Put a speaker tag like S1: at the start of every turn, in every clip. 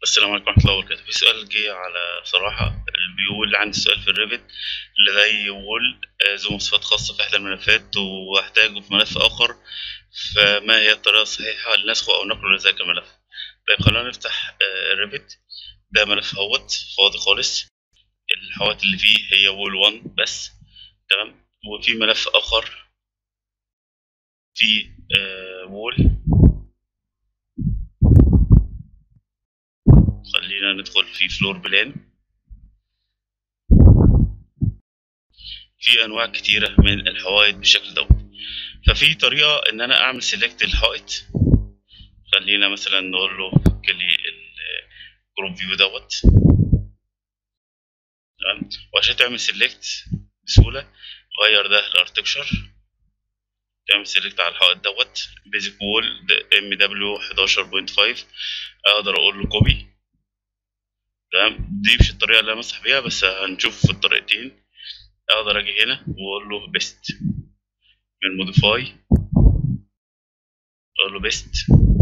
S1: السلام عليكم ورحمة الله وبركاته. في سؤال جه على صراحة بيقول عندي سؤال في الريفت لدي وول ذو مواصفات خاصة في إحدى الملفات وأحتاجه في ملف آخر، فما هي الطريقة الصحيحة لنسخه أو نقله لذلك الملف؟ طيب خلونا نفتح الريفت. ده ملف اهوت فاضي خالص، الحوائط اللي فيه هي وول 1 بس. تمام. وفي ملف آخر فيه وول. خلينا ندخل في فلور بلان. في انواع كتيره من الحوائط بالشكل دوت، ففي طريقه ان انا اعمل سيلكت الحائط. خلينا مثلا نقول له كلي الجروب فيو دوت. تمام. وعشان تعمل سيلكت بسهوله غير ده الارتكشر، تعمل سيلكت على الحائط دوت بيزك وول ام دبليو 11.5. اقدر اقول له كوبي. تمام. دي مش الطريقه اللي انا امسح بيها، بس هنشوف في الطريقتين. اقدر اجي هنا واقول له بيست من موديفاي، اقول له بيست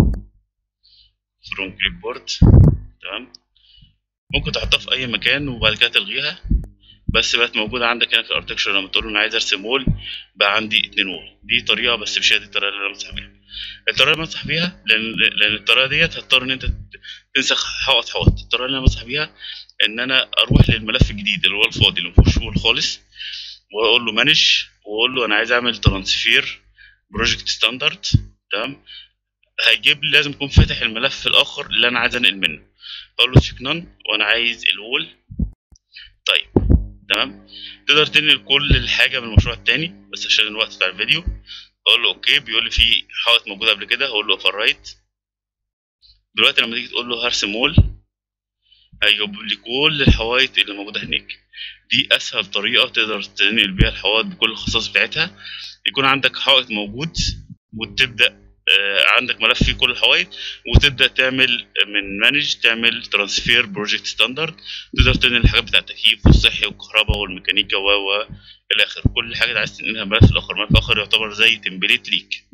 S1: فروم كليب بورد. تمام. ممكن تحطها في اي مكان وبعد كده تلغيها، بس بقت موجوده عندك هنا في الارتكشر. لما تقول له انا عايز ارسم وول بقى عندي 2 وول. دي طريقه، بس مش هي دي الطريقه اللي انا بمسح بيها. الطريقه اللي بمسح بيها لان الطريقه ديت هتضطر ان انت تنسخ حائط. الطريقه اللي انا بمسح بيها ان انا اروح للملف الجديد اللي هو الفاضي اللي مفيهوش وول خالص، واقول له مانج، واقول له انا عايز اعمل ترانسفير بروجكت ستاندرد. تمام. هيجيب لي لازم يكون فاتح الملف الاخر اللي انا عايز انقل منه. اقول له تشيك نون وانا عايز الوول. طيب. تمام. تقدر تنقل كل الحاجه من المشروع التاني، بس عشان الوقت بتاع الفيديو اقول له اوكي. بيقول لي في حائط موجود قبل كده، هقول له اوفر رايت. دلوقتي لما تيجي تقول له هرسم وول هيجيب لي كل الحوائط اللي موجوده هناك. دي اسهل طريقه تقدر تنقل بيها الحوائط بكل الخصائص بتاعتها. يكون عندك حائط موجود وتبدا عندك ملف فيه كل الحوائط، وتبدا تعمل من مانج تعمل ترانسفير بروجكت ستاندرد. تقدر تنقل الحاجات بتاعت التكييف والصحي والكهرباء والميكانيكا و الى اخره. كل حاجه عايز تنقلها ملف الاخر. ملف اخر يعتبر زي تمبليت ليك.